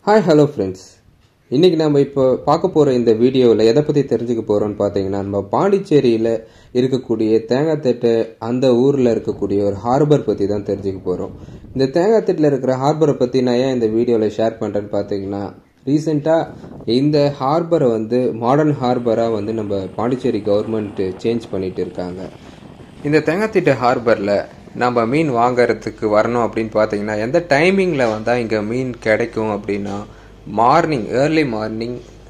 Hi, hello friends. இன்னைக்கு நம்ம இப்போ பார்க்க போற இந்த வீடியோவில் எதை பத்தி தெரிஞ்சுக்க போறோம்னு பார்த்தீங்கன்னா நம்ம பாண்டிச்சேரியில இருக்கக்கூடிய தேங்காய்த்திட்டு அந்த ஊர்ல இருக்கக்கூடிய ஒரு ஹார்பர் பத்தி தான் தெரிஞ்சுக்க போறோம். இந்த தேங்காய்த்திட்டுல இருக்கிற ஹார்பரை பத்தி நான் ஏன் இந்த வீடியோவில் ஷேர் பண்றேன்னு பார்த்தீங்கன்னா ரீசெண்டா இந்த ஹார்பரை மாடர்ன் ஹார்பரா நம்ம பாண்டிச்சேரி கவர்மெண்ட் சேஞ்ச் பண்ணிட்டு இருக்காங்க. இந்த தேங்காய்த்திட்டு ஹார்பர்ல நம்ம மீன் வாங்கறதுக்கு வரணும் அப்படின்னு பார்த்தீங்கன்னா எந்த டைமிங்கில் வந்தால் இங்கே மீன் கிடைக்கும் அப்படின்னா ஏர்லி மார்னிங்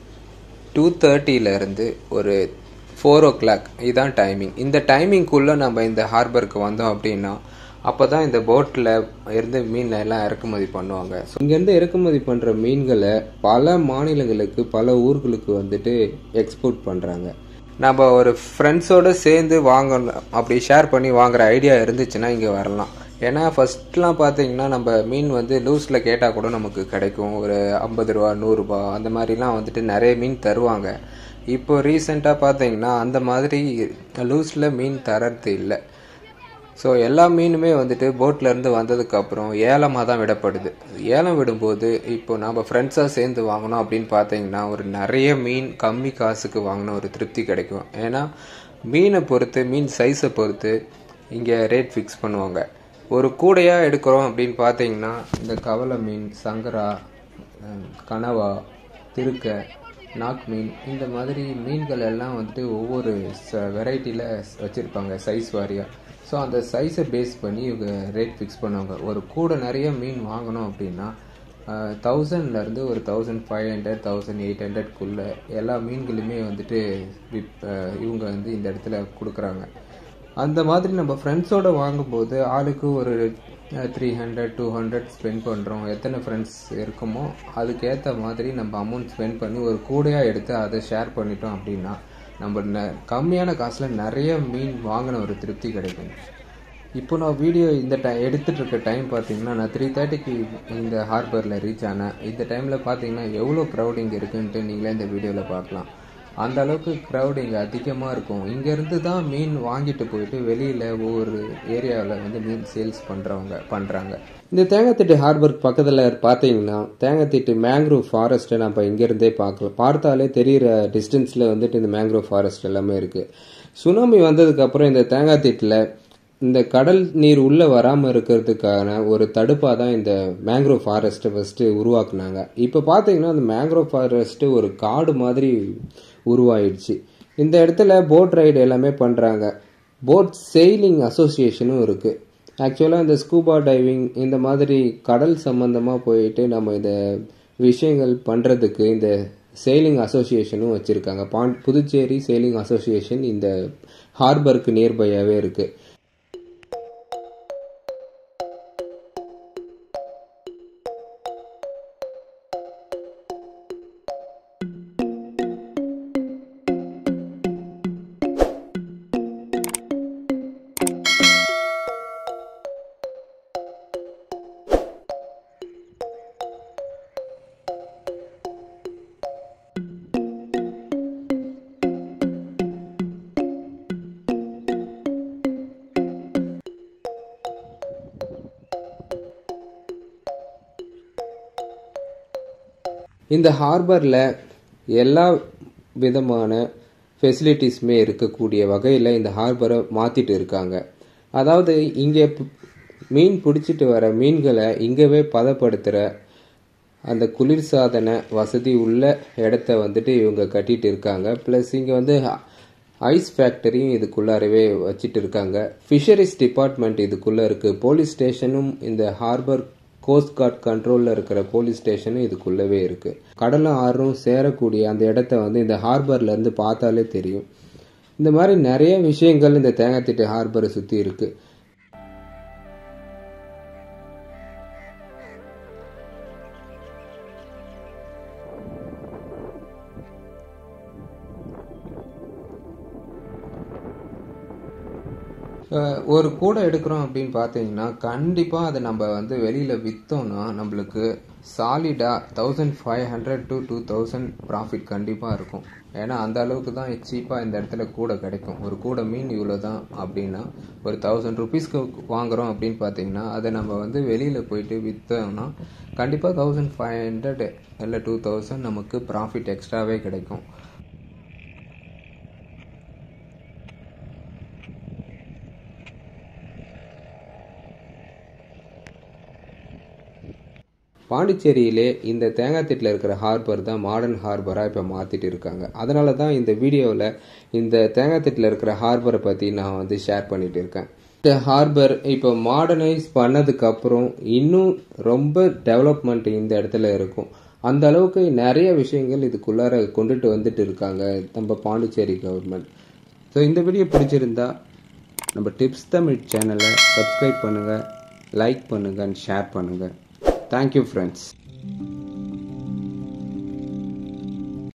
2:30 ஒரு 4 o'clock இதுதான் டைமிங். இந்த டைமிங்குள்ளே நம்ம இந்த ஹார்பருக்கு வந்தோம் அப்படின்னா அப்போ தான் இந்த போட்டில் இருந்து மீன் எல்லாம் இறக்குமதி பண்ணுவாங்க. ஸோ இங்கேருந்து இறக்குமதி பண்ணுற மீன்களை பல மாநிலங்களுக்கு பல ஊர்களுக்கு எக்ஸ்போர்ட் பண்ணுறாங்க. நம்ம ஒரு ஃப்ரெண்ட்ஸோடு சேர்ந்து வாங்கணும் அப்படி ஷேர் பண்ணி வாங்குற ஐடியா இருந்துச்சுன்னா இங்கே வரலாம். ஏன்னா ஃபர்ஸ்ட்லாம் பார்த்தீங்கன்னா நம்ம மீன் லூஸில் கேட்டால் கூட நமக்கு கிடைக்கும். ஒரு 50 ரூபா 100 ரூபா அந்த மாதிரிலாம் நிறைய மீன் தருவாங்க. இப்போ ரீசெண்டாக பார்த்தீங்கன்னா அந்த மாதிரி லூஸில் மீன் தரது இல்லை. ஸோ எல்லா மீனுமே போட்லேருந்து வந்ததுக்கப்புறம் ஏலமாக தான் விடப்படுது. ஏலம் விடும்போது இப்போ நம்ம ஃப்ரெண்ட்ஸாக சேர்ந்து வாங்கணும் அப்படின்னு பார்த்தீங்கன்னா ஒரு நிறைய மீன் கம்மி காசுக்கு வாங்கின ஒரு திருப்தி கிடைக்கும். ஏன்னா மீனை பொறுத்து மீன் சைஸை பொறுத்து இங்கே ரேட் ஃபிக்ஸ் பண்ணுவாங்க. ஒரு கூடையாக எடுக்கிறோம் அப்படின்னு பார்த்தீங்கன்னா இந்த கவலை மீன், சங்கரா, கனவா, திருக்க, நாக் மீன் இந்த மாதிரி மீன்கள் எல்லாம் ஒவ்வொரு வெரைட்டியில் வச்சுருப்பாங்க சைஸ் வாரியாக. ஸோ அந்த சைஸை பேஸ் பண்ணி இவங்க ரேட் ஃபிக்ஸ் பண்ணுவாங்க. ஒரு கூடை நிறைய மீன் வாங்கணும் அப்படின்னா 1000லேருந்து ஒரு 1500 1800க்குள்ளே எல்லா மீன்களுமே இவங்க இந்த இடத்துல கொடுக்குறாங்க. அந்த மாதிரி நம்ம ஃப்ரெண்ட்ஸோடு வாங்கும்போது ஆளுக்கு ஒரு 300 200 ஸ்பெண்ட் பண்ணுறோம். எத்தனை ஃப்ரெண்ட்ஸ் இருக்குமோ அதுக்கேற்ற மாதிரி நம்ம அமௌண்ட் ஸ்பெண்ட் பண்ணி ஒரு கூடையாக எடுத்து அதை ஷேர் பண்ணிட்டோம் அப்படின்னா நம்ம கம்மியான காசில் நிறைய மீன் வாங்கின ஒரு திருப்தி கிடைக்கும். இப்போ நான் வீடியோ இந்த எடுத்துகிட்டு இருக்க டைம் பார்த்தீங்கன்னா நான் 3:30க்கு இந்த ஹார்பரில் ரீச் ஆனேன். இந்த டைமில் பார்த்தீங்கன்னா எவ்வளோ க்ரௌடிங் இருக்குன்ட்டு நீங்களே இந்த வீடியோவில் பார்க்கலாம். அந்த அளவுக்கு க்ரௌட் இங்கே அதிகமாக இருக்கும். இங்கேருந்து தான் மீன் வாங்கிட்டு போயிட்டு வெளியில் ஒவ்வொரு ஏரியாவில் மீன் சேல்ஸ் பண்ணுறாங்க. இந்த தேங்காய்த்திட்டு ஹார்பர் பக்கத்தில் பார்த்தீங்கன்னா தேங்காய்த்திட்டு மேங்க்ரோவ் ஃபாரஸ்ட்டை நம்ம இங்கேருந்தே பார்த்தாலே தெரிகிற டிஸ்டன்ஸில் இந்த மேங்க்ரோவ் ஃபாரஸ்ட் எல்லாமே இருக்குது. சுனாமி வந்ததுக்கப்புறம் இந்த தேங்காய்த்திட்டில் இந்த கடல் நீர் உள்ளே வராமல் இருக்கிறதுக்கான ஒரு தடுப்பாக தான் இந்த மேங்க்ரோவ் ஃபாரஸ்ட்டை ஃபஸ்ட்டு உருவாக்குனாங்க. இப்போ பார்த்தீங்கன்னா அந்த மேங்க்ரோவ் ஃபாரஸ்ட்டு ஒரு காடு மாதிரி உருவாயிடுச்சு. இந்த இடத்துல போட் ரைடு எல்லாமே பண்ணுறாங்க. போட் செயிலிங் அசோசியேஷனும் இருக்குது. ஆக்சுவலாக இந்த ஸ்கூபா டைவிங் இந்த மாதிரி கடல் சம்பந்தமாக போயிட்டு நம்ம இந்த விஷயங்கள் பண்ணுறதுக்கு இந்த செயிலிங் அசோசியேஷனும் வச்சுருக்காங்க. புதுச்சேரி செயிலிங் அசோசியேஷன் இந்த ஹார்பருக்கு நியர்பையாகவே இருக்குது. இந்த ஹார்பரில் எல்லா விதமான ஃபெசிலிட்டிஸுமே இருக்கக்கூடிய வகையில் இந்த ஹார்பரை மாற்றிட்டு இருக்காங்க. அதாவது இங்கே மீன் பிடிச்சிட்டு வர மீன்களை இங்கேவே பதப்படுத்துகிற அந்த குளிர்சாதன வசதி உள்ள இடத்த இவங்க கட்டிட்டு இருக்காங்க. ப்ளஸ் இங்கே ஐஸ் ஃபேக்டரியும் இதுக்குள்ளாரவே வச்சுட்டு இருக்காங்க. ஃபிஷரிஸ் டிபார்ட்மெண்ட் இதுக்குள்ளே இருக்குது. போலீஸ் ஸ்டேஷனும் இந்த ஹார்பர் கோஸ்ட் கார்ட் கண்ட்ரோலில் இருக்கிற போலீஸ் ஸ்டேஷனும் இதுக்குள்ளவே இருக்குது. கடலும் ஆறும் சேரக்கூடிய அந்த இடத்த இந்த ஹார்பர்லேருந்து பார்த்தாலே தெரியும். இந்த மாதிரி நிறைய விஷயங்கள் இந்த தேங்காய்த்திட்டு ஹார்பரை சுற்றி இருக்குது. ஒரு கூடை எடுக்கிறோம் அப்படின்னு பார்த்தீங்கன்னா கண்டிப்பாக அதை நம்ம வெளியில் விற்றோன்னா நம்மளுக்கு சாலிடாக 1500 to 2000 ப்ராஃபிட் கண்டிப்பாக இருக்கும். ஏன்னா அந்த அளவுக்கு தான் சீப்பாக இந்த இடத்துல கூடை கிடைக்கும். ஒரு கூடை மீன் இவ்வளோ தான் அப்படின்னா ஒரு 1000 ருபீஸ்க்கு வாங்குகிறோம் அப்படின்னு பார்த்தீங்கன்னா அதை நம்ம வந்து வெளியில் போயிட்டு விற்றோம்னா கண்டிப்பாக 1500 இல்லை 2000 நமக்கு ப்ராஃபிட் எக்ஸ்ட்ராவே கிடைக்கும். பாண்டிச்சேரியிலே இந்த தேங்காய்த்திட்டில் இருக்கிற ஹார்பர் தான் மாடர்ன் ஹார்பராக இப்போ மாற்றிட்டு இருக்காங்க. அதனால தான் இந்த வீடியோவில் இந்த தேங்காய்த்திட்டில் இருக்கிற ஹார்பரை பற்றி நான் வந்து ஷேர் பண்ணிட்டு இருக்கேன். இந்த ஹார்பர் இப்போ மாடர்னைஸ் பண்ணதுக்கப்புறம் இன்னும் ரொம்ப டெவலப்மெண்ட் இந்த இடத்துல இருக்கும். அந்த அளவுக்கு நிறைய விஷயங்கள் இதுக்குள்ளார கொண்டுட்டு வந்துட்டு இருக்காங்க நம்ம பாண்டிச்சேரி கவர்மெண்ட். ஸோ இந்த வீடியோ பிடிச்சிருந்தா நம்ம டிப்ஸ் தமிழ் சேனலை சப்ஸ்கிரைப் பண்ணுங்கள், லைக் பண்ணுங்கள் அண்ட் ஷேர் பண்ணுங்கள். Thank you friends.